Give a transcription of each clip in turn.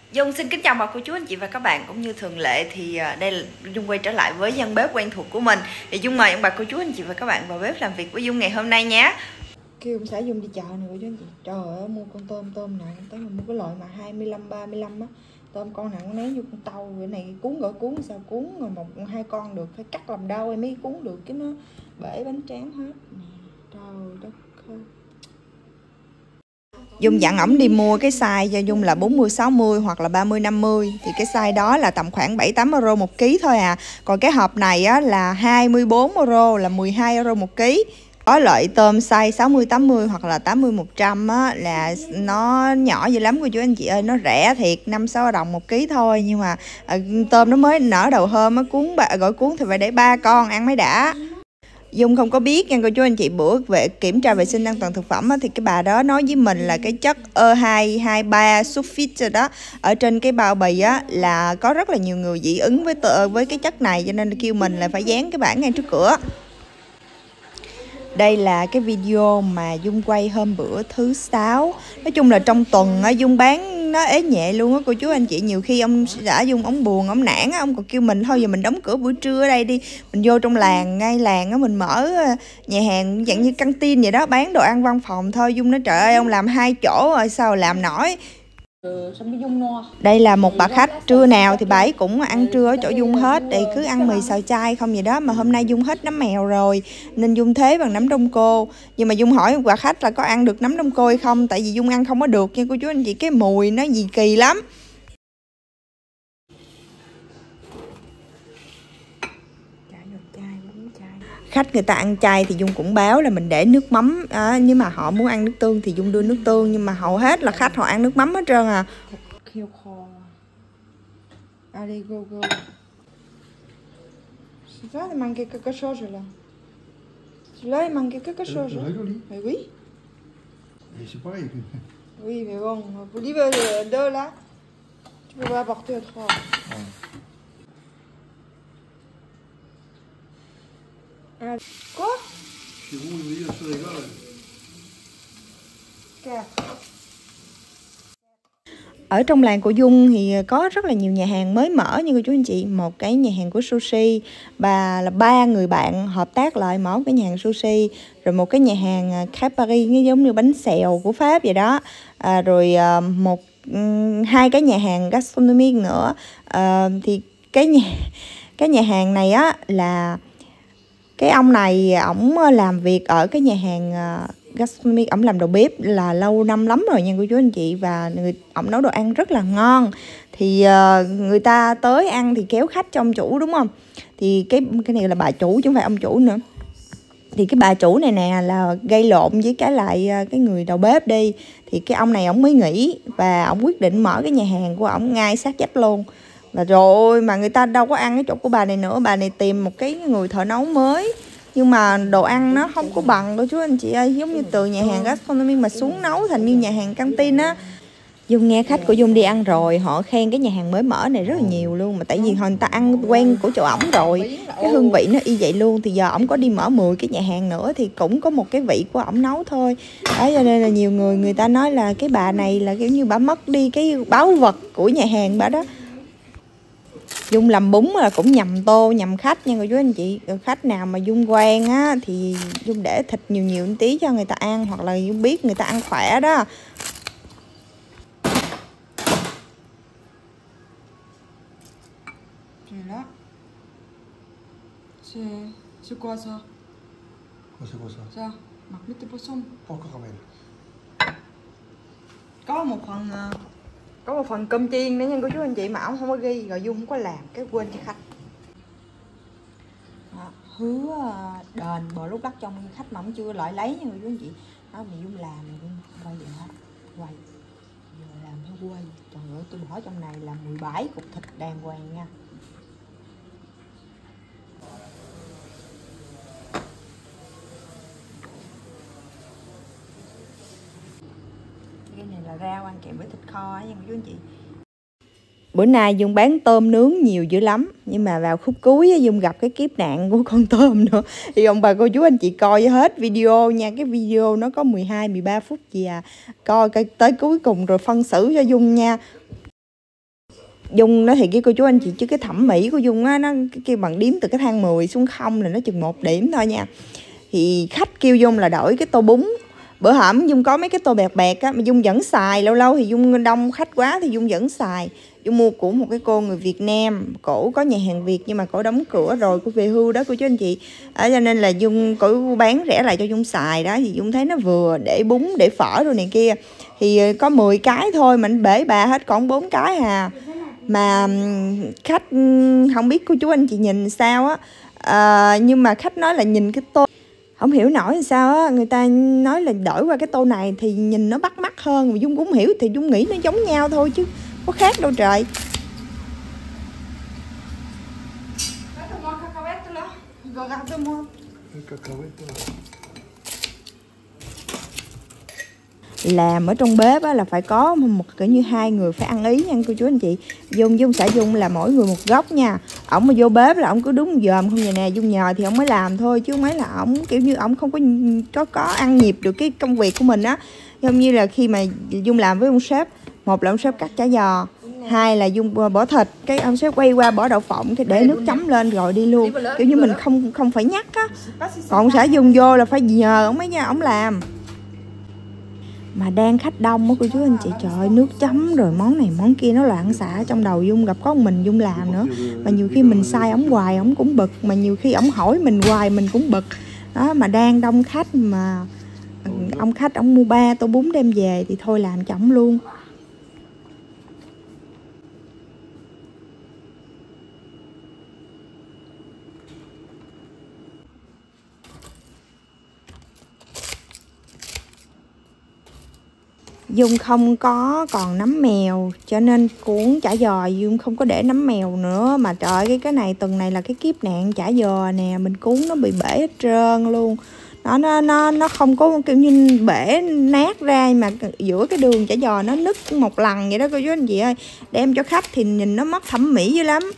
Dung xin kính chào mọi cô chú anh chị và các bạn. Cũng như thường lệ thì đây là Dung quay trở lại với gian bếp quen thuộc của mình. Thì Dung mời ông bà cô chú anh chị và các bạn vào bếp làm việc với Dung ngày hôm nay nhé. Kêu ông xã Dung đi chợ nè cô chú anh chị. Trời ơi, mua con tôm nặng tới mà mua cái loại mà 25-35 á. Tôm con nặng ném vô con tàu. Cái này cuốn gọi cuốn sao cuốn rồi một hai con được, phải cắt làm đau em mới cuốn được, cái nó bể bánh tráng hết nè. Trời đất ơi. Dung dặn ổng đi mua cái size cho Dung là 40-60 hoặc là 30-50. Thì cái size đó là tầm khoảng 7-8 euro một ký thôi à. Còn cái hộp này á, là 24 euro, là 12 euro một ký. Có loại tôm size 60-80 hoặc là 80-100 á, là nó nhỏ dữ lắm cô chú anh chị ơi. Nó rẻ thiệt, 5-6 đồng một ký thôi. Nhưng mà tôm nó mới nở đầu hôm á, gọi cuốn thì phải để 3 con ăn mới đã. Dung không có biết nha cô chú anh chị, bữa kiểm tra vệ sinh an toàn thực phẩm á, thì cái bà đó nói với mình là cái chất E223 sulfite đó ở trên cái bao bì á, là có rất là nhiều người dị ứng với cái chất này, cho nên kêu mình là phải dán cái bảng ngay trước cửa. Đây là cái video mà Dung quay hôm bữa thứ 6. Nói chung là trong tuần á, Dung bán nó ế nhẹ luôn á cô chú anh chị. Nhiều khi ông đã Dung ông buồn, ông nản á, ông còn kêu mình thôi giờ mình đóng cửa buổi trưa ở đây đi. Mình vô trong làng, ngay làng á, mình mở nhà hàng dạng như căng tin vậy đó, bán đồ ăn văn phòng thôi. Dung nói trời ơi, ông làm 2 chỗ rồi sao làm nổi. Đây là một bà khách trưa nào thì bà ấy cũng ăn trưa ở chỗ Dung hết. Thì cứ ăn mì xào chay không vậy đó. Mà hôm nay Dung hết nấm mèo rồi nên Dung thế bằng nấm đông cô. Nhưng mà Dung hỏi bà khách là có ăn được nấm đông cô hay không, tại vì Dung ăn không có được nha cô chú anh chị. Cái mùi nó gì kỳ lắm. Khách người ta ăn chay thì Dung cũng báo là mình để nước mắm nếu mà họ muốn ăn nước tương thì Dung đưa nước tương. Nhưng mà hầu hết là khách họ ăn nước mắm hết trơn à. Allez, go, go. C'est ça, il manquait quelque chose là. Celui-là, il manquait quelque chose. Mais oui. Et c'est pareil. Oui, mais bon, vous livre deux là, tu peux pas apporter à 3. Ah. Quoi? Chez vous, oui, ça rigole. Ở trong làng của Dung thì có rất là nhiều nhà hàng mới mở như cô chú anh chị. Một cái nhà hàng của sushi, là 3 người bạn hợp tác lại mở cái nhà hàng sushi. Rồi một cái nhà hàng Crêpe Paris giống như bánh xèo của Pháp vậy đó. Rồi hai cái nhà hàng gastronomic nữa. Thì cái nhà hàng này á, là cái ông này ổng làm việc ở cái nhà hàng gastronomic, ổng làm đầu bếp là lâu năm lắm rồi nha cô chú anh chị. Và ổng nấu đồ ăn rất là ngon. Thì người ta tới ăn thì kéo khách cho ông chủ đúng không. Thì cái này là bà chủ chứ không phải ông chủ nữa. Thì cái bà chủ này nè là gây lộn với cái người đầu bếp đi. Thì cái ông này ổng mới nghỉ và ổng quyết định mở cái nhà hàng của ổng ngay sát vách luôn. Và rồi mà người ta đâu có ăn cái chỗ của bà này nữa. Bà này tìm một cái người thợ nấu mới, nhưng mà đồ ăn nó không có bằng đâu chú anh chị ơi. Giống như từ nhà hàng gastronomic mà xuống nấu thành như nhà hàng căng tin á. Dung nghe khách của Dung đi ăn rồi, họ khen cái nhà hàng mới mở này rất là nhiều luôn. Mà tại vì người ta ăn quen của chỗ ổng rồi, cái hương vị nó y vậy luôn. Thì giờ ổng có đi mở 10 cái nhà hàng nữa thì cũng có một cái vị của ổng nấu thôi. Đó, cho nên là nhiều người ta nói là cái bà này là kiểu như bà mất đi cái báu vật của nhà hàng bà đó. Dung làm bún là cũng nhầm tô, nhầm khách nha cô chú anh chị. Khách nào mà Dung quen á thì Dung để thịt nhiều một tí cho người ta ăn, hoặc là Dung biết người ta ăn khỏe đó. Là c'est quoi ça? C'est quoi ça? Ça, marmite de poisson. Porc caramel. Có một phần cơm chiên nữa nha cô chú anh chị, mà ổng không có ghi rồi Dung không có làm, cái quên cho khách. Đó, hứa đền bờ lúc đất trong khách mà ổng chưa lại lấy nha cô chú anh chị. Đó, mà Dung làm mà Dung quay vậy hết, quay giờ làm theo quay. Trời ơi, tôi bỏ trong này là 17 cục thịt đàng hoàng nha. Cái này là rau ăn kèm với thịt kho á nha cô chú anh chị. Bữa nay Dung bán tôm nướng nhiều dữ lắm. Nhưng mà vào khúc cuối Dung gặp cái kiếp nạn của con tôm nữa. Thì ông bà cô chú anh chị coi hết video nha. Cái video nó có 12-13 phút gì à. Coi tới cuối cùng rồi phân xử cho Dung nha. Dung nó thì cái cô chú anh chị, chứ cái thẩm mỹ của Dung á, nó kêu bằng đếm từ cái thang 10 xuống 0 là nó chừng 1 điểm thôi nha. Thì khách kêu Dung là đổi cái tô bún. Bữa hổm Dung có mấy cái tô bẹt bẹt á, mà Dung vẫn xài, lâu lâu thì Dung đông khách quá thì Dung vẫn xài. Dung mua của một cái cô người Việt Nam, cổ có nhà hàng Việt nhưng mà cổ đóng cửa rồi, cổ về hưu đó cô chú anh chị. Cho nên là Dung cổ bán rẻ lại cho Dung xài đó, thì Dung thấy nó vừa để bún, để phở rồi này kia. Thì có 10 cái thôi mà bể bà hết còn 4 cái à. Mà khách không biết cô chú anh chị nhìn sao á, nhưng mà khách nói là nhìn cái tô không hiểu nổi làm sao á, người ta nói là đổi qua cái tô này thì nhìn nó bắt mắt hơn, mà Dung cũng hiểu thì Dung nghĩ nó giống nhau thôi chứ có khác đâu trời. Làm ở trong bếp á, là phải có một kiểu như 2 người phải ăn ý nha cô chú anh chị. Dung xã Dung là mỗi người một góc nha. Ổng mà vô bếp là ổng cứ đúng dòm không vậy nè, Dung nhờ thì ổng mới làm thôi, chứ không phải là ổng kiểu như ổng không có ăn nhịp được cái công việc của mình á. Giống như là khi mà Dung làm với ông sếp, một là ông sếp cắt chả giò, 2 là Dung bỏ thịt, cái ông sếp quay qua bỏ đậu phộng, cái để nước chấm lên rồi đi luôn, kiểu như mình không phải nhắc á. Còn xã Dung vô là phải nhờ ổng mới nha, ổng làm. Mà đang khách đông á cô chú anh chị, trời ơi, nước chấm rồi món này món kia nó loạn xạ trong đầu Dung, gặp có một mình Dung làm nữa. Mà nhiều khi mình sai ổng hoài ổng cũng bực, mà nhiều khi ổng hỏi mình hoài mình cũng bực. Đó, mà đang đông khách mà ông khách ổng mua 3 tô bún đem về thì thôi làm cho ổng luôn. Dung không có còn nấm mèo cho nên cuốn chả giò Dung không có để nấm mèo nữa. Mà trời ơi, cái này tuần này là cái kiếp nạn chả giò nè, mình cuốn nó bị bể hết trơn luôn. Nó không có kiểu như bể nát ra, mà giữa cái đường chả giò nó nứt một lần vậy đó cô chú anh chị ơi. Đem cho khách thì nhìn nó mất thẩm mỹ dữ lắm.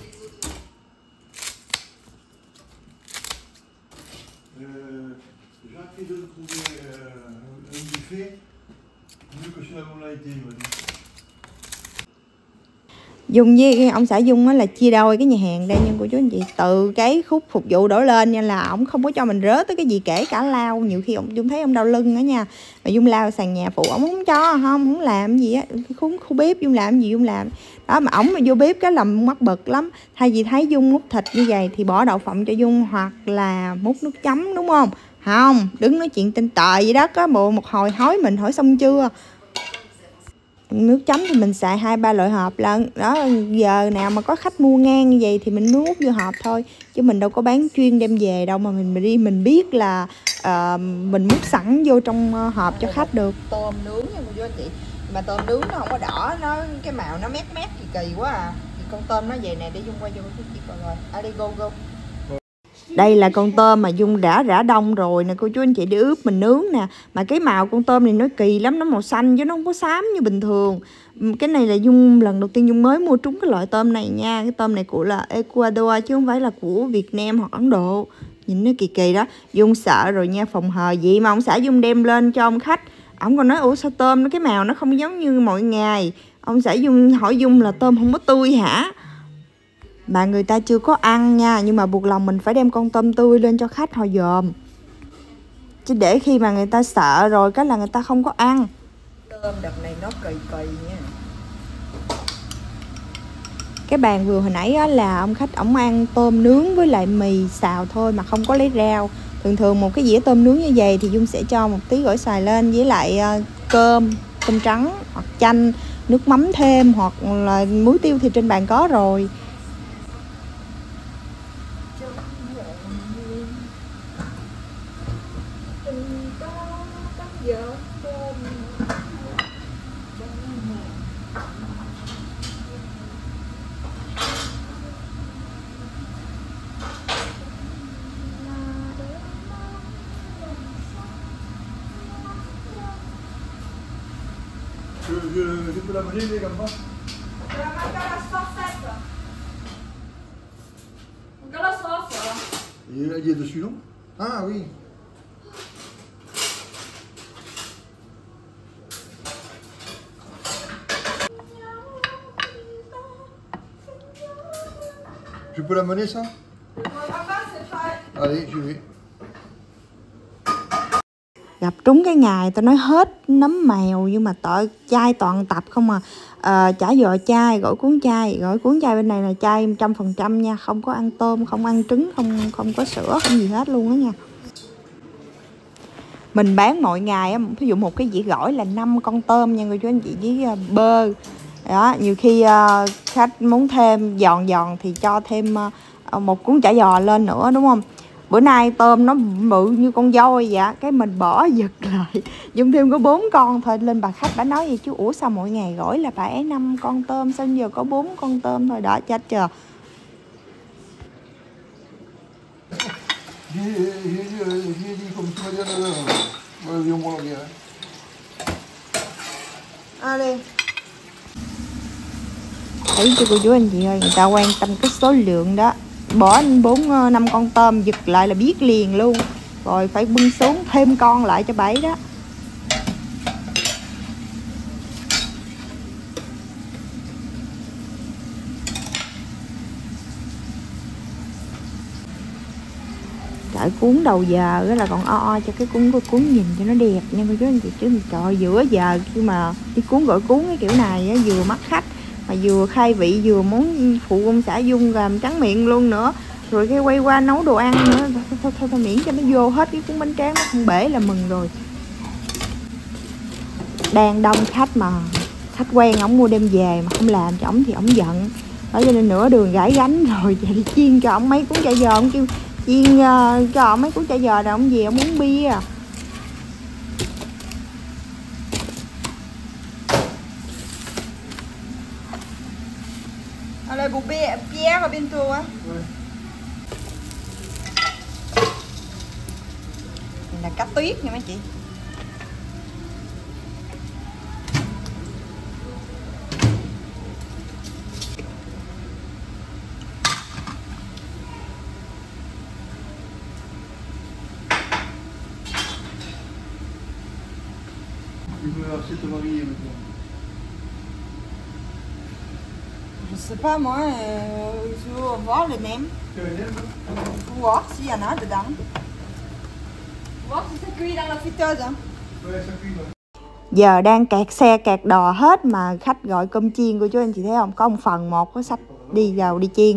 Dung với ông xã Dung á là chia đôi cái nhà hàng đây nha cô chú anh chị. Từ cái khúc phục vụ đổ lên nha, là ổng không có cho mình rớt tới cái gì, kể cả lau. Nhiều khi Dung thấy ông đau lưng đó nha, mà Dung lau sàn nhà phụ ổng không cho, không làm gì á. Khu bếp Dung làm gì Dung làm đó, mà ổng mà vô bếp cái làm mắc bực lắm. Thay vì thấy Dung múc thịt như vậy thì bỏ đậu phộng cho Dung, hoặc là múc nước chấm, đúng không? Không, đứng nói chuyện tinh tờ vậy đó, có bộ một hồi hỏi mình hỏi xong chưa. Nước chấm thì mình xài 2-3 loại hộp lận đó. Giờ nào mà có khách mua ngang như vậy thì mình mới múc vô hộp thôi, chứ mình đâu có bán chuyên đem về đâu mà mình biết là mình múc sẵn vô trong hộp cho khách được. Tôm nướng nha cô chú anh chị, mà tôm nướng nó không có đỏ, nó cái màu nó mét thì kỳ quá à. Thì con tôm nó về này để Dung quay cho cô chú chị coi rồi. Đi go. Đây là con tôm mà Dung đã rã đông rồi nè cô chú anh chị, để ướp mình nướng nè. Mà cái màu con tôm này nó kỳ lắm, nó màu xanh chứ nó không có xám như bình thường. Cái này là Dung lần đầu tiên Dung mới mua trúng cái loại tôm này nha. Cái tôm này của là Ecuador chứ không phải là của Việt Nam hoặc Ấn Độ. Nhìn nó kỳ đó. Dung sợ rồi nha, phòng hờ vậy mà ông xã Dung đem lên cho ông khách. Ông còn nói ủa sao tôm nó cái màu nó không giống như mọi ngày. Ông xã Dung hỏi Dung là tôm không có tươi hả? Mà người ta chưa có ăn nha, nhưng mà buộc lòng mình phải đem con tôm tươi lên cho khách họ dòm, chứ để khi mà người ta sợ rồi cái là người ta không có ăn. Tôm đợt này nó kỳ nha. Cái bàn vừa hồi nãy á, là ông khách ổng ăn tôm nướng với lại mì xào thôi mà không có lấy rau. Thường một cái dĩa tôm nướng như vậy thì Dung sẽ cho một tí gỏi xoài lên với lại cơm trắng hoặc chanh, nước mắm thêm, hoặc là muối tiêu thì trên bàn có rồi. Je peux la brûler comme ça? Il y a dessus, non? Ah oui. Je peux la mener ça? Allez, je vais. Gặp trúng cái ngày tôi nói hết nấm mèo, nhưng mà tội chai toàn tập không à. Chả giò chai, gỏi cuốn chai bên này là chai 100% nha, không có ăn tôm, không ăn trứng, không có sữa, không gì hết luôn á nha. Mình bán mỗi ngày á, ví dụ một cái dĩa gỏi là 5 con tôm nha cô chú anh chị, với bơ. Đó, nhiều khi khách muốn thêm giòn thì cho thêm một cuốn chả giò lên nữa, đúng không? Bữa nay tôm nó bự như con voi vậy, cái mình bỏ giật lại, dùng thêm có 4 con thôi. Lên bà khách bà nói gì chứ, ủa sao mỗi ngày gỏi là bà ấy 5 con tôm, sao giờ có 4 con tôm thôi, đó chết chưa. J'ai dit comme tu m'as dit, viens voir bien. Đi. Thấy cho cô chú anh chị ơi, người ta quan tâm cái số lượng đó. Bỏ 4-5 con tôm giật lại là biết liền luôn. Rồi phải bưng xuống thêm con lại cho bảy đó. Đợi cuốn đầu giờ đó là còn o cho cái cuốn nhìn cho nó đẹp nha cô chú anh chị, chứ trời giữa giờ khi mà đi cuốn gọi cuốn cái kiểu này á, vừa mắc khách mà vừa khai vị, vừa muốn phụ ông xã Dung làm trắng miệng luôn nữa, rồi cái quay qua nấu đồ ăn nữa. Thôi miễn cho nó vô hết cái cuốn bánh tráng, nó không bể là mừng rồi. Đang đông khách mà khách quen ổng mua đem về mà không làm cho ổng thì ổng giận đó, cho nên nửa đường gãi gánh rồi đi chiên cho ổng mấy cuốn chả giò. Ổng kêu chiên cho ổng mấy cuốn chả giò, rồi ổng về ổng uống bia. Allez, vous Pierre, à bientôt. Hein? Ouais. Này là cá tuyết nha mấy chị. Tu veux assez te marier maintenant. Je sais pas moi, je veux voir les nems. Tu as une aime? Faut voir s'il y en a dedans. Voir si ça cuit dans la friteuse. Hein? Ouais, ça cuit. Ouais. Giờ đang kẹt xe kẹt đò hết mà khách gọi cơm chiên cô chú anh chị thấy không? Có một phần một có sách đi vào đi chiên.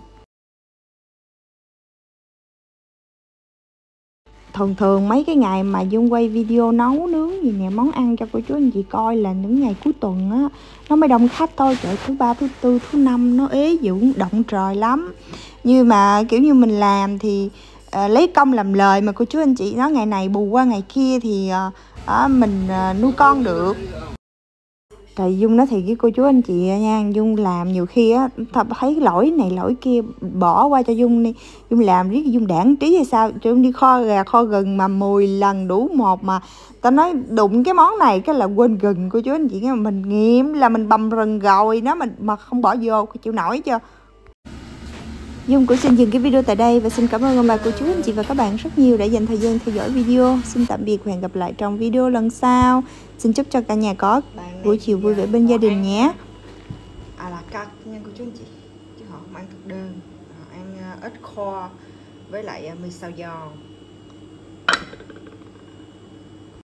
Thường mấy cái ngày mà Dung quay video nấu nướng gì nè, món ăn cho cô chú anh chị coi là những ngày cuối tuần á, nó mới đông khách thôi. Trời, thứ ba, thứ tư, thứ năm nó ế dữ động trời lắm. Nhưng mà kiểu như mình làm thì lấy công làm lời mà cô chú anh chị, nói ngày này bù qua ngày kia thì mình nuôi con được. Trời, Dung nói thiệt với cô chú anh chị nha, Dung làm nhiều khi á thấy lỗi này lỗi kia bỏ qua cho Dung đi, Dung làm riết Dung đảng trí hay sao, cho Dung đi kho gà kho gừng mà 10 lần đủ một, mà tao nói đụng cái món này cái là quên gừng cô chú anh chị, mình nghiệm là mình bầm rừng rồi nó mình mà không bỏ vô chịu nổi chưa. Dung cũng xin dừng cái video tại đây và xin cảm ơn ông bà cô chú anh chị và các bạn rất nhiều đã dành thời gian theo dõi video. Xin tạm biệt và hẹn gặp lại trong video lần sau. Xin chúc cho cả nhà có buổi chiều vui vẻ bên gia đình nhé. À là cắt nha cô chú anh chị, chứ họ không ăn thực đơn, họ ăn ớt kho với lại mì xào giòn.